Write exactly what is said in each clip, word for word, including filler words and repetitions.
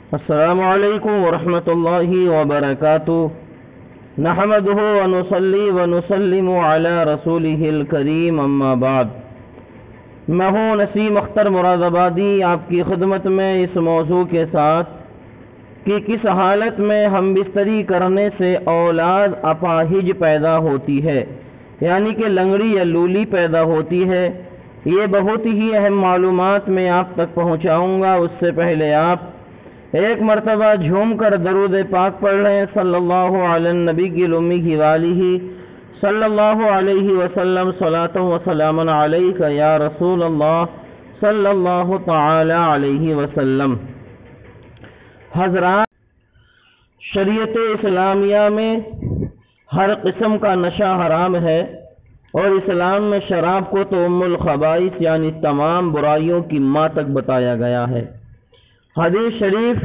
السلام علیکم ورحمۃ اللہ وبرکاتہ نحمده ونصلی ونسلم علی رسولہ الکریم اما بعد۔ میں ہوں نسیم اختر مراد آبادی آپ کی خدمت میں اس موضوع کے ساتھ کہ کس حالت میں ہم بستری کرنے سے اولاد اپاہج پیدا ہوتی ہے، یعنی کہ لنگڑی یا لولی پیدا ہوتی ہے۔ یہ بہت ہی اہم معلومات میں آپ تک پہنچاؤں گا۔ اس سے پہلے آپ ایک مرتبہ جھوم کر درود پاک پڑھ لیں، صلی اللہ علی النبی الامی والہ صلی اللہ علیہ وسلم، صلاۃ و سلام علیک یا رسول اللہ صلی اللہ تعالی علیہ وسلم۔ حضرات، شریعت اسلامیہ میں ہر قسم کا نشہ حرام ہے، اور اسلام میں شراب کو تو ام الخبائث یعنی تمام برائیوں کی ماں تک بتایا گیا ہے۔ حدیث شریف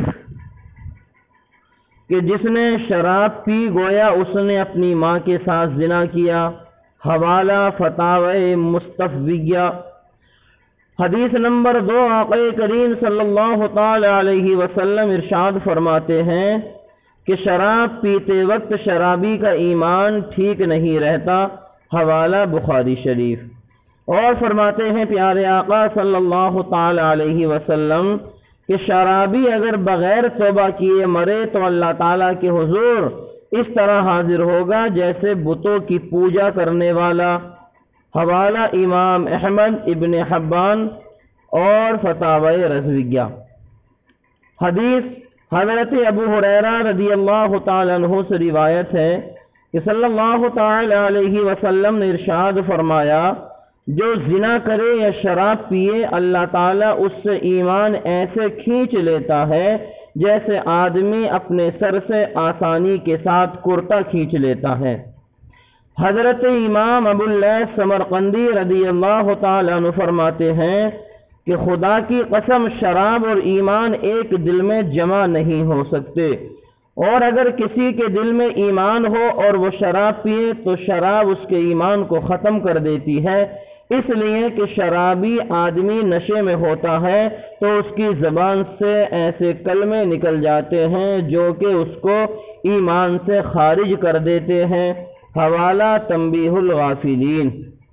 کہ جس نے شراب پی گویا اس نے اپنی ماں کے ساتھ زنا کیا، حوالہ فتاوی مستفویہ۔ حدیث نمبر دو، آقا کریم صلی اللہ تعالی علیہ وسلم ارشاد فرماتے ہیں کہ شراب پیتے وقت شرابی کا ایمان ٹھیک نہیں رہتا، حوالہ بخاری شریف۔ اور فرماتے ہیں پیارے آقا صلی اللہ تعالی علیہ وسلم کہ شرابی اگر بغیر توبہ کیے مرے تو اللہ تعالیٰ کے حضور اس طرح حاضر ہوگا جیسے بتوں کی پوجا کرنے والا، حوالہ امام احمد ابن حبان اور فتاوی رضویہ۔ حدیث حضرت ابو ہریرہ رضی اللہ تعالی عنہ سے روایت ہے کہ صلی اللہ تعالی علیہ وسلم نے ارشاد فرمایا، جو زنا کرے یا شراب پیے اللہ تعالیٰ اس سے ایمان ایسے کھینچ لیتا ہے جیسے آدمی اپنے سر سے آسانی کے ساتھ کرتا کھینچ لیتا ہے۔ حضرت امام ابو اللیث سمرقندی رضی اللہ تعالیٰ عنہ فرماتے ہیں کہ خدا کی قسم شراب اور ایمان ایک دل میں جمع نہیں ہو سکتے، اور اگر کسی کے دل میں ایمان ہو اور وہ شراب پیے تو شراب اس کے ایمان کو ختم کر دیتی ہے، اس لیے کہ شرابی آدمی نشے میں ہوتا ہے تو اس کی زبان سے ایسے کلمے نکل جاتے ہیں جو کہ اس کو ایمان سے خارج کر دیتے ہیں، حوالہ تنبیہ الغافلین۔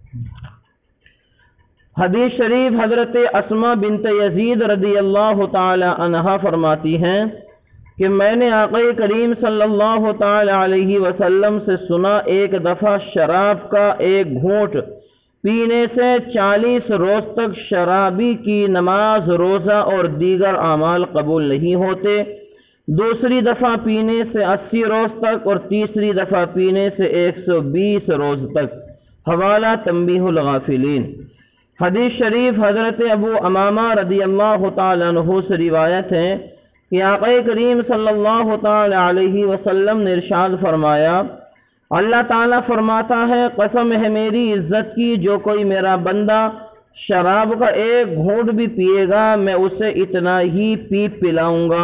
حدیث شریف حضرت اسماء بنت یزید رضی اللہ تعالی عنہا فرماتی ہیں کہ میں نے آقا کریم صلی اللہ تعالی علیہ وسلم سے سنا، ایک دفعہ شراب کا ایک گھونٹ پینے سے چالیس روز تک شرابی کی نماز، روزہ اور دیگر اعمال قبول نہیں ہوتے، دوسری دفعہ پینے سے اسی روز تک، اور تیسری دفعہ پینے سے ایک سو بیس روز تک، حوالہ تنبیہ الغافلین۔ حدیث شریف حضرت ابو امامہ رضی اللہ تعالی عنہ سے روایت ہے کہ آقا کریم صلی اللہ تعالی علیہ وسلم نے ارشاد فرمایا، اللہ تعالیٰ فرماتا ہے، قسم ہے میری عزت کی، جو کوئی میرا بندہ شراب کا ایک گھونٹ بھی پیے گا میں اسے اتنا ہی پی پلاؤں گا۔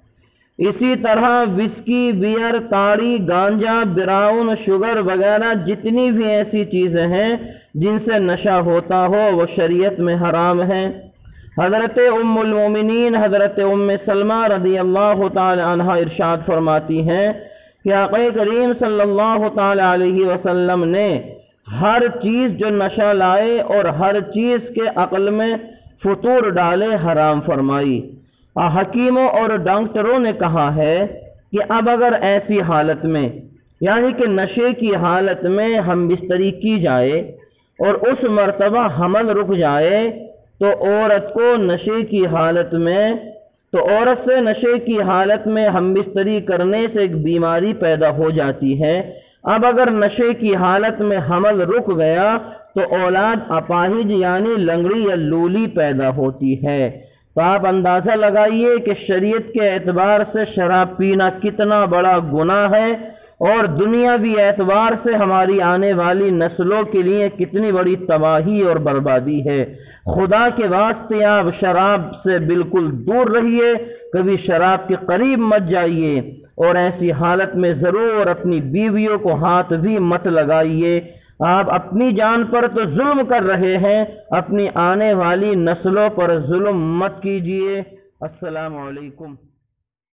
اسی طرح وسکی، بیئر، تاڑی، گانجا، براؤن شوگر وغیرہ جتنی بھی ایسی چیزیں ہیں جن سے نشہ ہوتا ہو وہ شریعت میں حرام ہیں۔ حضرت ام المومنین حضرت ام سلمہ رضی اللہ تعالی عنہ ارشاد فرماتی ہیں کہ آقا کریم صلی اللہ تعالی علیہ وسلم نے ہر چیز جو نشہ لائے اور ہر چیز کے عقل میں فطور ڈالے حرام فرمائی۔ حکیموں اور ڈاکٹروں نے کہا ہے کہ اب اگر ایسی حالت میں یعنی کہ نشے کی حالت میں ہم بستری کی جائے اور اس مرتبہ حمل رک جائے تو عورت کو نشے کی حالت میں تو عورت سے نشے کی حالت میں ہم بستری کرنے سے ایک بیماری پیدا ہو جاتی ہے۔ اب اگر نشے کی حالت میں حمل رک گیا تو اولاد اپاہج یعنی لنگڑی یا لولی پیدا ہوتی ہے۔ تو آپ اندازہ لگائیے کہ شریعت کے اعتبار سے شراب پینا کتنا بڑا گناہ ہے، اور دنیاوی اعتبار سے ہماری آنے والی نسلوں کے لیے کتنی بڑی تباہی اور بربادی ہے۔ خدا کے واسطے آپ شراب سے بالکل دور رہیے، کبھی شراب کے قریب مت جائیے، اور ایسی حالت میں ضرور اپنی بیویوں کو ہاتھ بھی مت لگائیے۔ آپ اپنی جان پر تو ظلم کر رہے ہیں، اپنی آنے والی نسلوں پر ظلم مت کیجیے۔ السلام علیکم۔